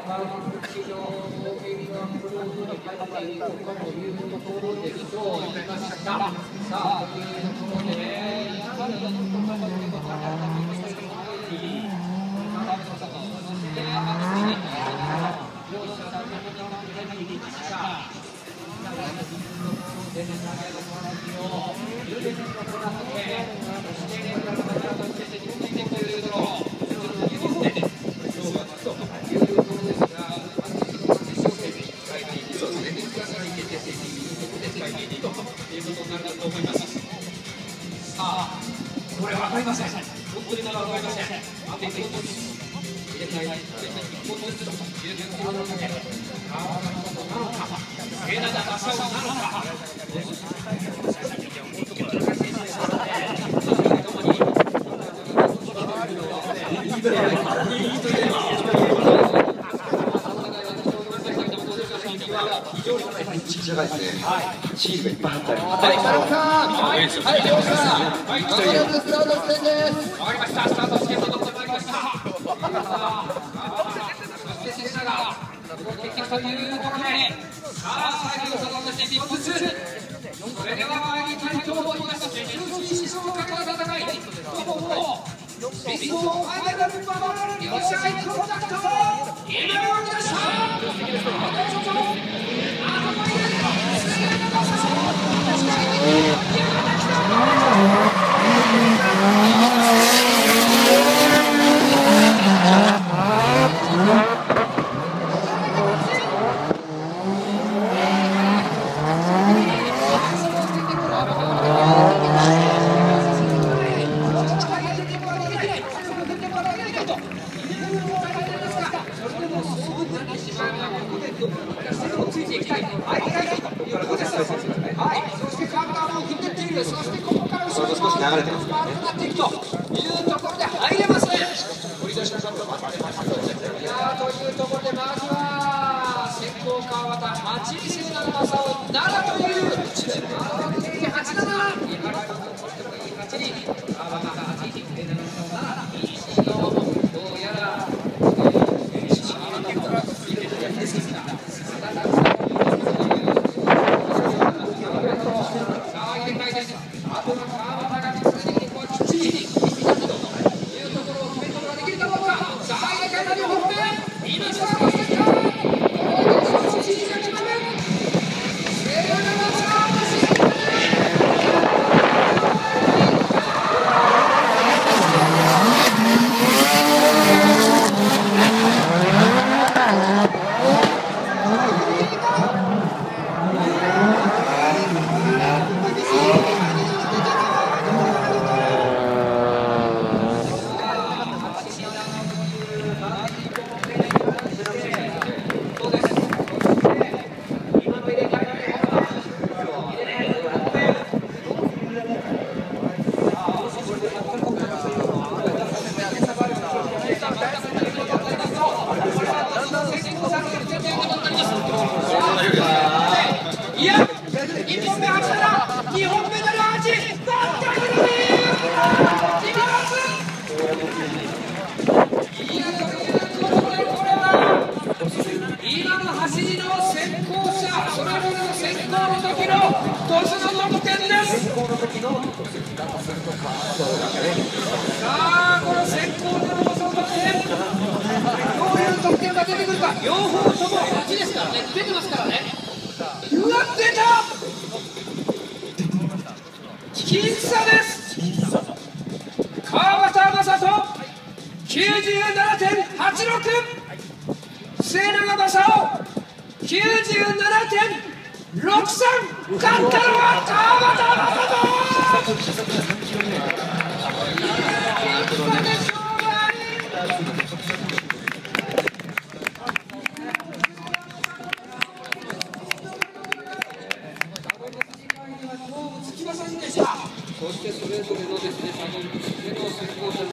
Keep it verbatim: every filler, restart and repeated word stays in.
これわかりません。本当にまだわかりません。あと一本ずつ入れたい。一本ずつ入れていくのか。川端なのか。枝田正雄なのか。 ちっちゃいですね。チーズがいっぱい入ってある。 はい、田中さん。はい、はい、両者。はい、まもなくスタート地点です。 わかりました。スタート地点のところになりました。そして選手が動いてきたというところで、さあ最後のところとして一歩ずつ。それでは参りたいと思います。決勝進出をかけた戦い。ベストファイナルバトル両者アイコンタクト。今の皆さん。そしてここから後ろに少し流れてますからね。なっていくというところで入れますね。取り出しのショット待ってます。いやーというところでまずは先行川端はちにせいなな正雄ななというはちなな。井原君としてもいいはちに川端はちにせいなな正雄なないいシーンをどうやら西に入れてからついてるやつですが。あとは川端が常にここはきっちり引き出すというところを決めることができるかどうか。さあ入れ替えた両方目今さあ入れたそして指示が決まるセブンのさあいや、いっぽんめはちだ、にほんめななはち、バッターのいきます。いや、ということで、これは今の走りの先行者、それぞれの先行の時のトスの得点です。さあ、この先行でのトスの得点、どういう得点が出てくるか、両方ともはちですからね、出てますからね。うわ、出た僅差です。川端正人 きゅうじゅうななてんはちろく、末永正雄 きゅうじゅうななてんろくさん、勝ったのは川端正人。僅差で勝敗。そしてそれぞれのですね、作業の先行者